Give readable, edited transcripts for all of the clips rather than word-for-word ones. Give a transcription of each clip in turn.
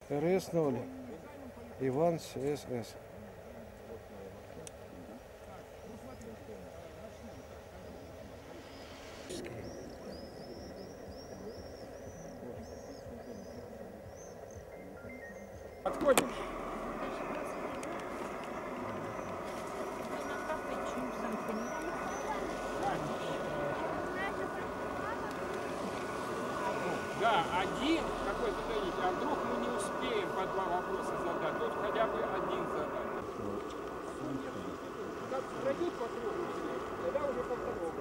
РС-0. Иван СС. Подходим. Да, один какой-то дадите, а вдруг мы не успеем по два вопроса задать, тут хотя бы один задать. Как пройдут по кругу все, тогда уже по второму.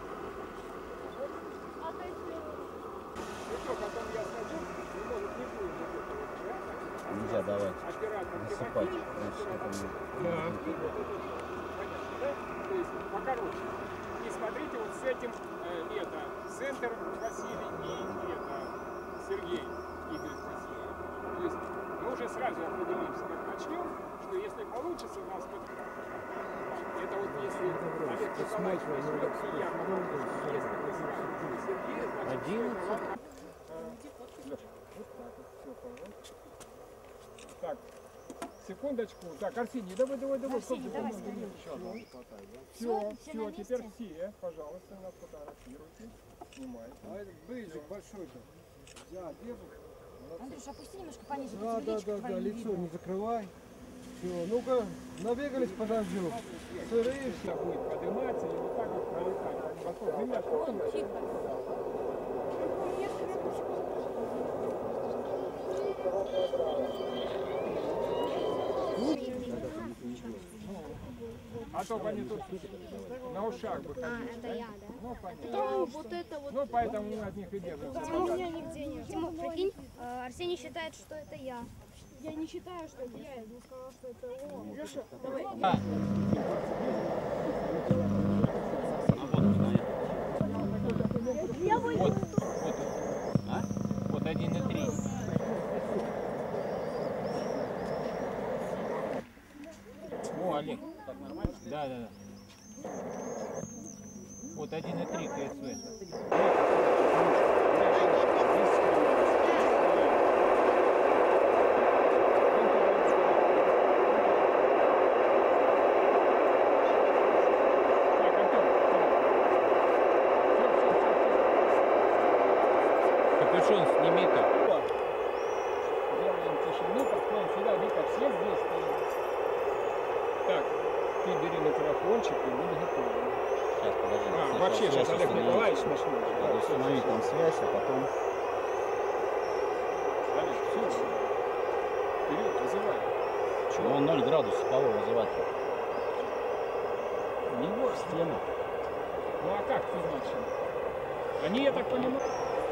Ну что, потом я скажу, ну, может, не будет. Нельзя давать засыпать. Да. То есть покороче. И смотрите, вот с этим центр Василий и Сергей Игорь Васильевич. То есть мы уже сразу определимся, как начнем, что если получится у нас это вот если Олег Николаевич возьмет, и я помогу, если мы сразу Сергей, значит, так, секундочку. Так, Арсений, давай. Арсений, давай, Все, теперь все, пожалуйста, нас фотографируйте. Снимайте. А этот бейджик большой-то. Да, держи. Андрюш, опусти немножко пониже. Да, лицо не закрывай. Все, ну-ка, набегались по дождю. Сырые все. Будет подниматься и вот так вот пролетать. Потом меня тронуть. А то бы они тут на ушах бы ходили. Это я, да? Ну, понятно. Вот это вот. Ну, поэтому мы от них и держимся. Тимур, у меня нигде нет. Тимур, прикинь, Арсений считает, что это я. Я не считаю, что это я не сказал, что это он. Леша, давай. Вот 1,3. О, Олег, так нормально? Да. Вот 1,3 КСВ. Капюшон сними-ка. Делаем тишину, подходим сюда, Вика, все здесь стоим. Так, ты бери микрофончик и будь готов. Сейчас, подожди. Вообще, сейчас Олег Николаевич начнет. Надо установить там связь, а потом... Олег, все. Вперед, вызывай. Ну, 0 градусов, кого вызывать? Него в стену. Ну а как ты иначе? Они, я так понимаю...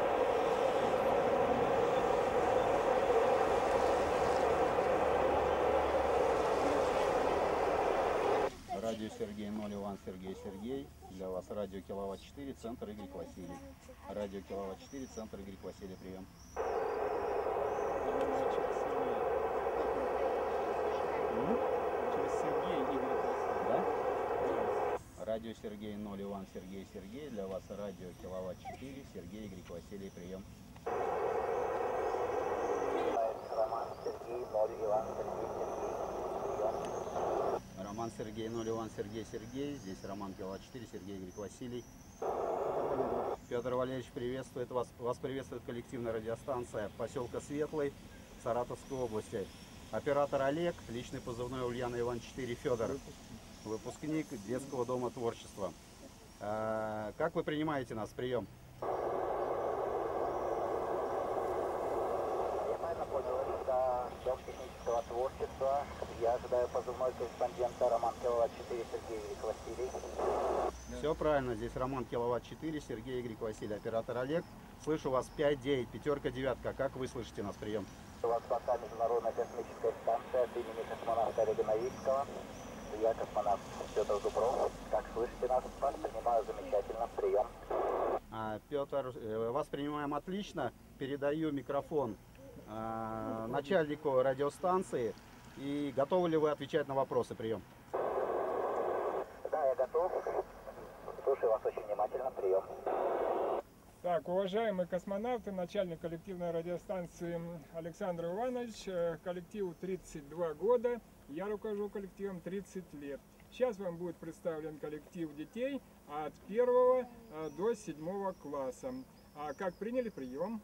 Радио Сергей 0, Иван Сергей. Для вас радио Киловатт 4, центр Игорь Василий. Радио Киловатт 4, центр Игорь Василий, прием. Через Сергея Игорь Васильевич. Да? Радио Сергей 0, Иван Сергей. Для вас радио Киловатт 4, Сергей Игорь Василий, прием. Роман Сергей 0, Иван Сергей. Роман Сергей 0, Иван Сергей. Здесь Роман Киловатт 4, Сергей Игорь Василий. Петр Валерьевич приветствует вас. Вас приветствует коллективная радиостанция поселка Светлый Саратовской области. Оператор Олег, личный позывной Ульяна Иван 4 Федор. Выпускник детского дома творчества. Как вы принимаете нас? Прием. Я правильно понял, это дом технического творчества. Я ожидаю позывной корреспондента Роман Киловатт 4 Сергей Игорь Василий. Все правильно, здесь Роман Киловатт 4, Сергей Игорь Василий, оператор Олег. Слышу вас 5-9, пятерка, девятка. Как вы слышите нас? Прием. У вас пока Международная космическая станция от имени космонавта Олега Новицкого. Я космонавт Петр Дубров. Как слышите нас? Вас принимаю замечательно. Прием. Петр, вас принимаем отлично. Передаю микрофон начальнику радиостанции. И готовы ли вы отвечать на вопросы? Прием. Да, я готов. Слушаю вас очень внимательно. Прием. Так, уважаемые космонавты, начальник коллективной радиостанции Александр Иванович, коллективу 32 года, я руковожу коллективом 30 лет. Сейчас вам будет представлен коллектив детей от 1 до 7 класса. А как приняли прием?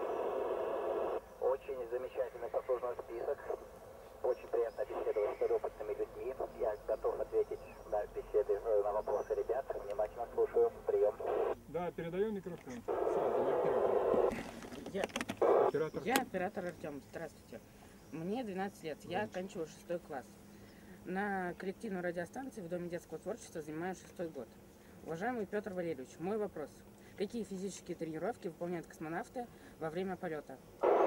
Очень замечательный послужной список. Очень приятно беседовать с опытными людьми. Я готов ответить на беседы, на вопросы ребят. Внимательно слушаю. Прием. Да, передаю микрофон. Сразу, я оператор. Я оператор Артем. Здравствуйте. Мне 12 лет. Я оканчиваю 6 класс. На коллективной радиостанции в Доме детского творчества занимаю 6 год. Уважаемый Петр Валерьевич, мой вопрос. Какие физические тренировки выполняют космонавты во время полета?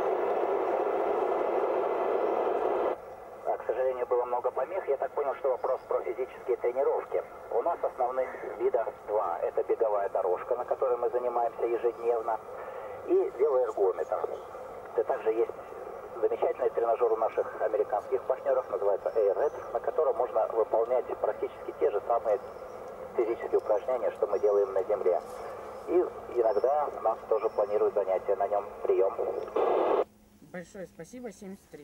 К сожалению, было много помех. Я так понял, что вопрос про физические тренировки. У нас основных видов два. Это беговая дорожка, на которой мы занимаемся ежедневно, и велоэргометр. И также есть замечательный тренажер у наших американских партнеров, называется AirRed, на котором можно выполнять практически те же самые физические упражнения, что мы делаем на Земле. И иногда нас тоже планируют занятия на нем. Прием. Большое спасибо, 73.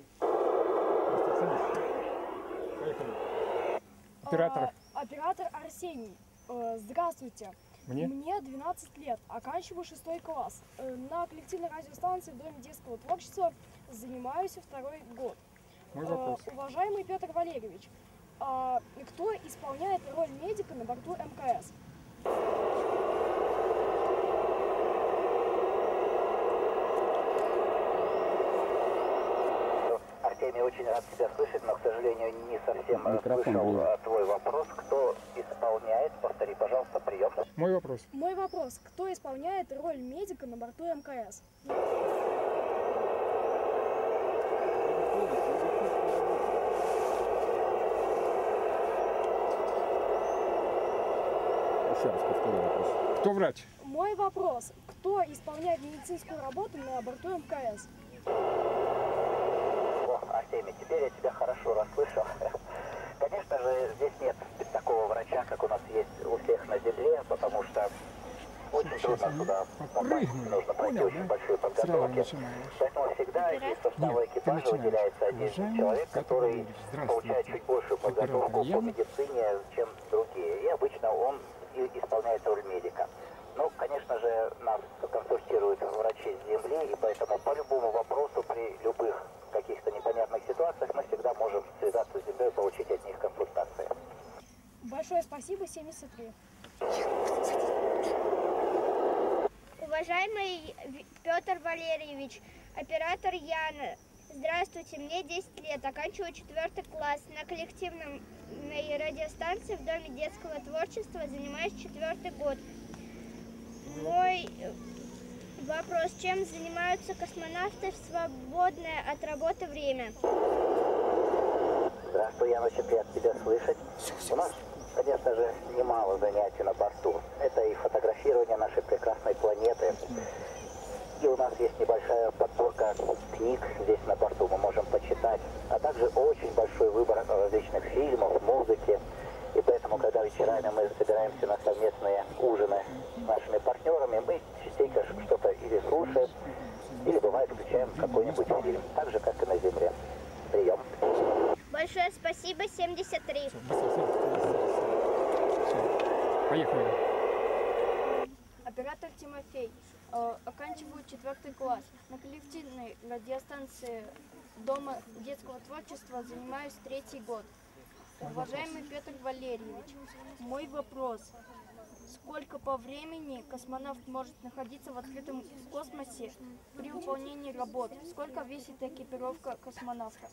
Оператор. Оператор Арсений. Здравствуйте. Мне? Мне 12 лет, оканчиваю 6 класс. На коллективной радиостанции в Доме детского творчества занимаюсь 2-й год. Мой вопрос. Уважаемый Петр Валерьевич, кто исполняет роль медика на борту МКС? Артемий, очень рад тебя слышать, но, к сожалению, не совсем слышал твой вопрос. Кто исполняет? Повтори, пожалуйста, прием. Мой вопрос. Мой вопрос. Кто исполняет роль медика на борту МКС? Еще раз повторю вопрос. Кто врач? Мой вопрос. Кто исполняет медицинскую работу на борту МКС? О, Артемий, теперь я тебя хорошо расслышал. Конечно же, здесь нет такого врача, как у нас есть у всех на Земле, потому что очень трудно туда попасть. Нужно пройти очень большую подготовку. Поэтому всегда из состава экипажа выделяется один человек, который получает чуть большую подготовку по медицине, чем другие. И обычно он исполняет роль медика. Ну, конечно же, нас консультируют врачи с Земли, и поэтому по любому вопросу, при любых каких-то непонятных ситуациях, мы всегда можем связаться с Землей и получить от них консультации. Большое спасибо, 73. Уважаемый Петр Валерьевич, оператор Яна, здравствуйте, мне 10 лет, оканчиваю 4 класс. На коллективной радиостанции в Доме детского творчества занимаюсь 4 год. Мой вопрос, чем занимаются космонавты в свободное от работы время? Здравствуй, Ян, очень приятно тебя слышать. У нас, конечно же, немало занятий на борту. Это и фотографирование нашей прекрасной планеты. И у нас есть небольшая подборка книг здесь на борту, мы можем почитать. А также очень большой выбор различных фильмов, музыки. И поэтому, когда вечерами мы собираемся на совместные ужины с нашими партнерами, мы частенько что-то или слушаем, или бывает включаем какой-нибудь фильм. Так же, как и на Земле. Прием. Большое спасибо, 73. Поехали. Оператор Тимофей. Оканчиваю 4 класс. На коллективной радиостанции Дома детского творчества занимаюсь 3-й год. Уважаемый Петр Валерьевич, мой вопрос. Сколько по времени космонавт может находиться в открытом космосе при выполнении работ? Сколько весит экипировка космонавта?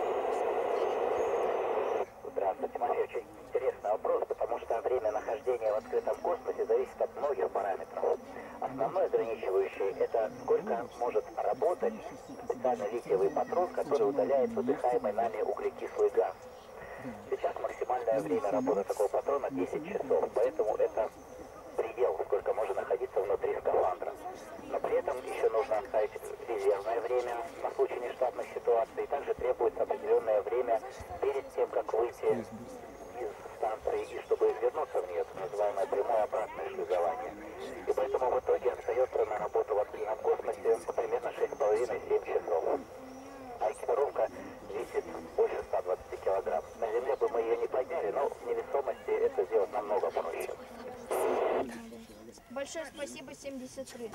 Здравствуйте, Тимофей. Очень интересный вопрос, потому что время нахождения в открытом космосе зависит от многих параметров. Основной ограничивающий – это сколько может работать специальный литиевый патрон, который удаляет выдыхаемый нами углекислый газ. Сейчас максимальное время работы такого патрона 10 часов, поэтому это предел, сколько можно находиться внутри скафандра. Но при этом еще нужно оставить резервное время на случай нештатных ситуаций. Также требуется определенное время перед тем, как выйти из станции, и чтобы вернуться в нее, так называемое прямое обратное шлюзование. И поэтому в итоге остается коровка весит больше 120 килограмм. На земле бы мы ее не подняли, но в невесомости это сделать намного проще. Большое спасибо, 73.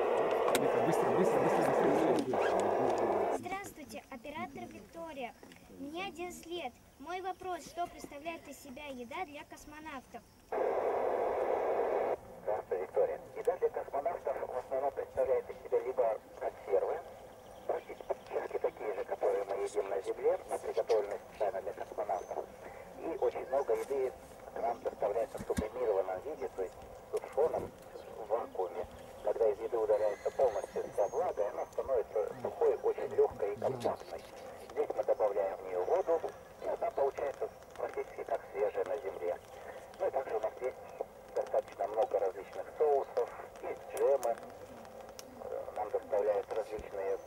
Здравствуйте, оператор Виктория. Мне 11 лет. Мой вопрос, что представляет из себя еда для космонавтов? Здравствуй, Виктория. Еда для космонавтов в основном представляет из себя либо консервы, практически такие же, которые мы едим на Земле, но приготовленные специально для космонавтов. И очень много еды к нам доставляется в сублимированном виде, то есть сушеном в вакууме. Когда из еды удаляется полностью вся влага, она становится сухой, очень легкой и компактной. Здесь мы добавляем в нее воду, и она получается практически как свежая на Земле. Ну и также у нас есть достаточно много различных соусов, есть джемы, нам доставляют различные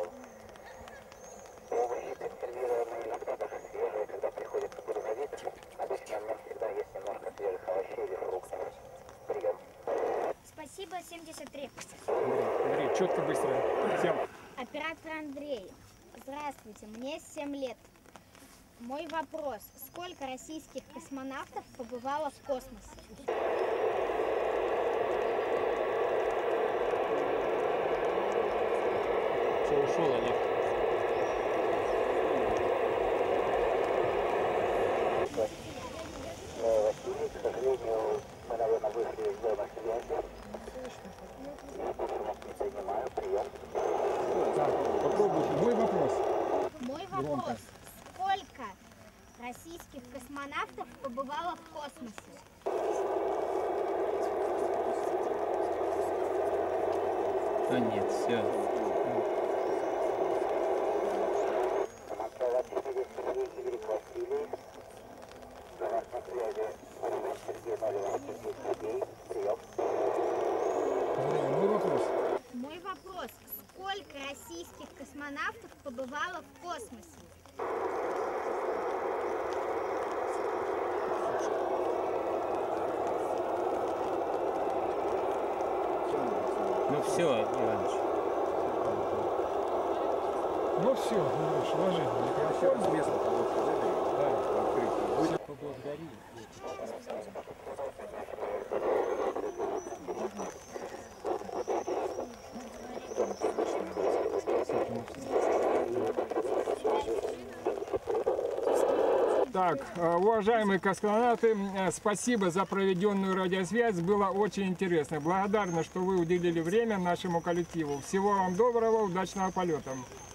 овощи консервированные, иногда даже свежие, когда приходится грузовик. Обычно у меня всегда есть немножко свежих овощей или фруктов. Прием. Спасибо, 73. Андрей, четко, быстро. Всем. Оператор Андрей. Здравствуйте, мне 7 лет. Мой вопрос, сколько российских космонавтов побывало в космосе? Что ушел, Олег? Василий, к сожалению, мы, наверное, вышли из зоны связи. Я больше вас не принимаю. Прием. Так, попробуйте. Мой вопрос. Мой вопрос, сколько российских космонавтов побывало в космосе? Да нет, все. Команда 4, Сергей Игорь Василий. За вас на связи Сергей Нолеван, Сергей Сергей. Прием. Мой вопрос. Мой вопрос, сколько российских космонавтов побывало в космосе? Ну все, Иваныч. Ну все, Андрюш, ложи микрофон. С места Да. Поблагодари. Так, уважаемые космонавты, спасибо за проведенную радиосвязь, было очень интересно. Благодарна, что вы уделили время нашему коллективу. Всего вам доброго, удачного полета.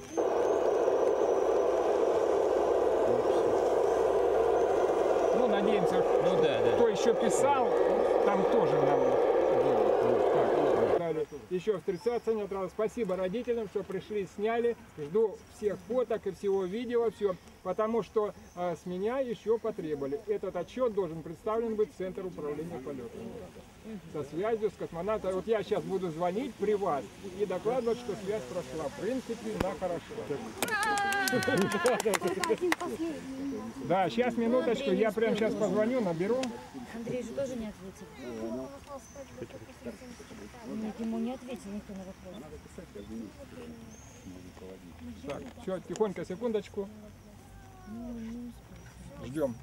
Ну, надеемся, кто еще писал, там тоже нам делать. Еще встречаться нет. Спасибо родителям, что пришли, сняли. Жду всех фоток и всего видео, все. Потому что с меня еще потребовали. Этот отчет должен представлен быть в Центр управления полетами. Со связью с космонавтом. Вот я сейчас буду звонить при вас и докладывать, что связь прошла. В принципе, на хорошо. Да, сейчас, минуточку, я прямо сейчас позвоню, наберу. Андрей же тоже не ответил. Нет, ему не ответил никто на вопрос. Так, все, тихонько, секундочку. Ждем.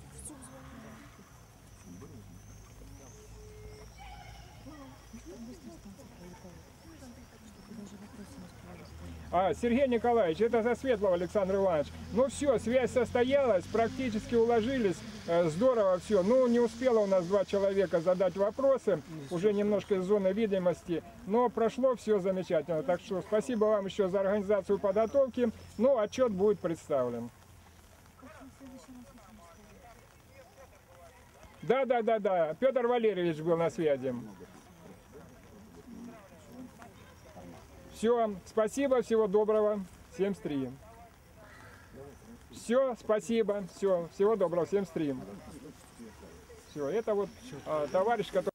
Сергей Николаевич, это за Светлого, Александр Иванович. Ну все, связь состоялась, практически уложились, здорово все. Ну, не успело у нас 2 человека задать вопросы, уже немножко из зоны видимости, но прошло все замечательно. Так что спасибо вам еще за организацию подготовки, ну, отчет будет представлен. Да, Петр Валерьевич был на связи. Все, спасибо, всего доброго, 73. Все, спасибо, все, всего доброго, 73. Все, это вот товарищ, который...